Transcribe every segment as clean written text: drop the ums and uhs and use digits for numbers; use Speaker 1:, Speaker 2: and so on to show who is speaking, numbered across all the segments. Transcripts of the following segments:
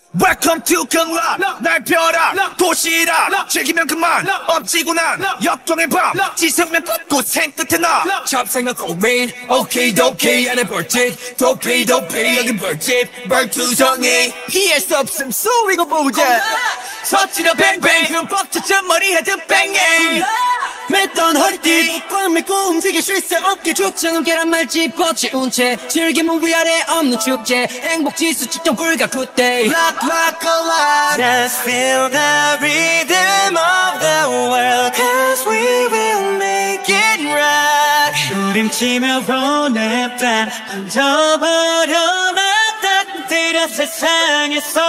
Speaker 1: Welcome to 클럽 날 펴라 도시락 즐기면 그만 엎지고 난 역경의 밤 지새우면 걷고 생끝에 나 잡생각 고민 오케이도케이 안에 벌집 도피도피 여긴 벌집 벌투성이 피할 수 없음 쏘이고 보자 서치려 뱅뱅 흠뻑 젖은 머리 헤드 뱅잉 맸던 허리띠 꽉 메고 움직일 수 있어 어깨 죽창은 계란말집 뻗치운 채 즐기면 위아래 없는 축제 행복지수 측정 불가 굿데이 Rock rock alive Just feel the rhythm of the world Cause we will make it right 우림치며 보냈단 던져버려 맞닥뜨려 세상에서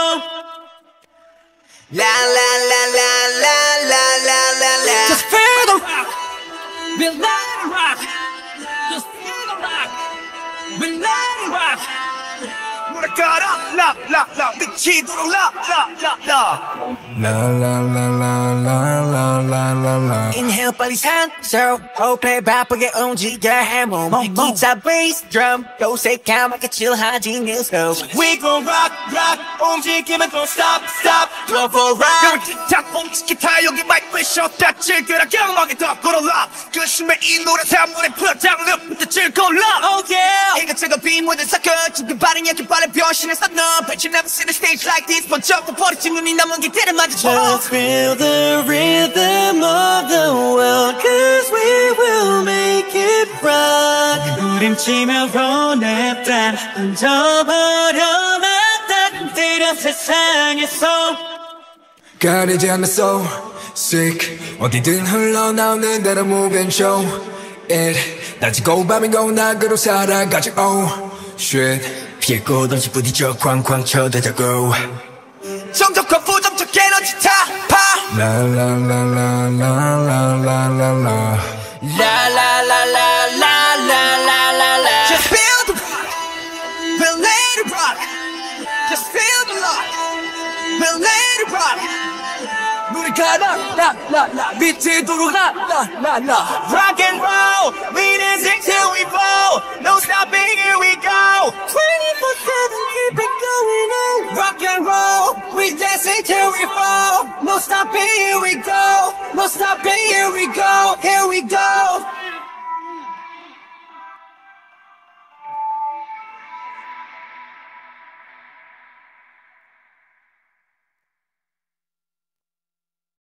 Speaker 1: La la la la la la la la la Just feel the rock We let it rock Just feel the rock We let it rock 노래 깔아 La la la 미치도록 La la la la La la la la la la la la la Inhale 빨리 산소 호흡해 바쁘게 움직여 해 몸 기타 베이스 드럼 도색하게 칠하지 뉴스 We gon' rock rock 움직이면 don't stop stop Go for rock 틱탁 멈추기 다 여기 마이크에 쉬었다 즐겨라 경험하게 더 걸어라 근심해 이 노래 사물에 풀어장 늪부터 즐거울라 Oh yeah 이것저것 빈무들 섞어 죽기 바른 약기 바른 변신해서 너 Bet you never seen a stage like this 번쩍 버리지 눈이 남은 기대를 마주쳐 Just feel the rhythm of the world Cause we will make it right 우림치며 보냈단 던져버려 맞닥뜨려 세상에서
Speaker 2: 가리지 않는 so sick 어디든 흘러나오는 대로 move and show it 낮이고 밤이고 낙으로 살아가지 oh shit 피해 꽃없이 부딪혀 쾅쾅 쳐대자고
Speaker 1: 정적과 부정적 에너지 타파
Speaker 2: La la la la la la la la la
Speaker 1: La la la la la la la la la Just feel the rock We'll let it rock Just feel the rock We'll let it rock 노래 가라 La la la 미치도록 La la la la Rock and roll We dancing till we fall No stopping here we go 24/7 keep it going on Rock and roll We dancing till we fall No stopping here we go No stopping here we go Here we go